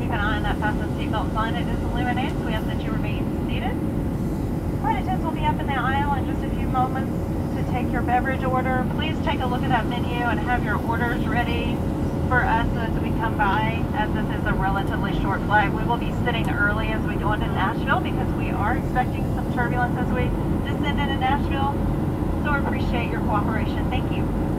keep an eye on that fasten seatbelt sign. It is illuminated, so we ask that you remain seated. Flight attendants will be up in the aisle in just a few moments to take your beverage order. Please take a look at that menu and have your orders ready for us as we come by, as this is a relatively short flight. We will be sitting early as we go into Nashville because we are expecting some turbulence as we descend into Nashville. So I appreciate your cooperation. Thank you.